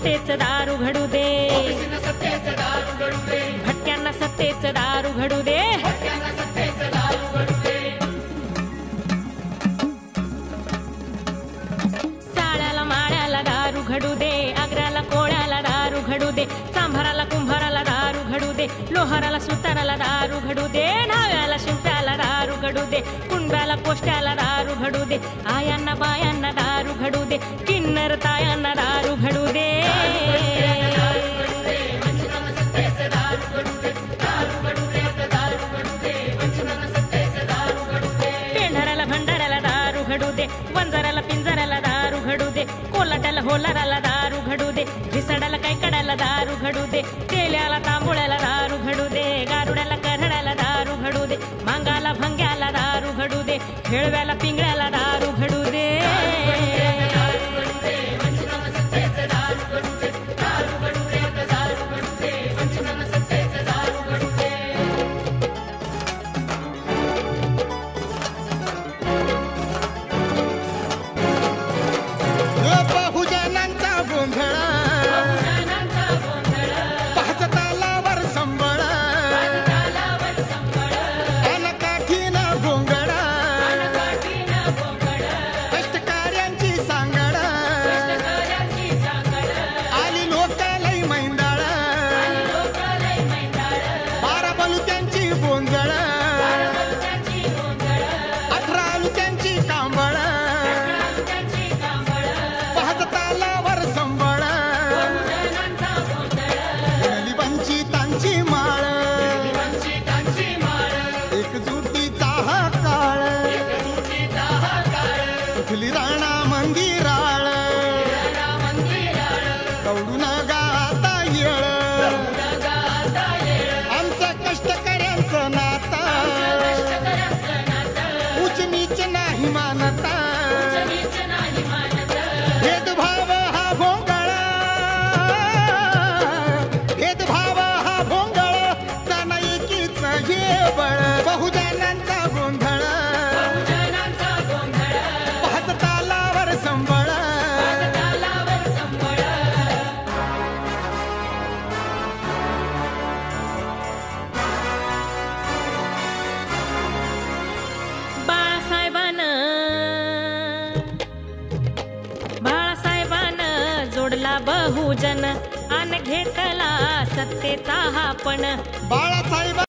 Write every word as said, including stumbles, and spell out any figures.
सत्तेचं दार उघडू दे, भटक्यांना सत्तेचं दार उघडू दे. साड्याला माळ्याला दार उघडू दे, आग्र्याला कोळ्याला दार उघडू दे, चांभाराला कुंभाराला दार उघडू दे, लोहाराला सुताराला दार उघडू दे, न्हाव्याला शिंप्याला दार उघडू दे, कुंड्याला कोष्ट्याला दार उघडू दे, आयांना बायांना दार उघडू दे, किन्नर तायांना दार उघडू दे. पेंढाऱ्याला भंडाऱ्याला दार उघडू दे, वंजाऱ्याला पिंजऱ्याला दार उघडू दे, कोलाट्याला होलाराला दार उघडू दे, घिसाड्याला कैकड्याला दार उघडू दे, तेल्याला तांबोळ्याला दार उघडू दे, गारुड्याला करड्याला दार उघडू दे, मांगाला भंग्याला दार उघडू दे, हेळव्याला पिंगळ्याला दार उघडू दे. बहुजनांचा गोंधळ पाच तालावर संबळ, अनकाठीन गोंगड, कष्टकऱ्यांची सांगड, आली लोकालय मैंदाळ, बारा बलुत्यांची बोंजळ, अठरा आलुत्यांची कांबळ, तालावर संबळ, वंचितांची माळ, एकजुटीचा हा काळ, उठली राणा मंदिराळ, दौडून गाता येळ, आमचं कष्टकऱ्यांचं नाता, उच नीच नाही मानता, भेदभाव हा भोंगळ, भेदभाव हा भोंगळ, जाना एकीच हे बळ. बहुजनांचा गोंधळ पाच तालावर संबळ, जोडला बहुजन आन घेतला सत्तेचा हा पण. बाळासाहेब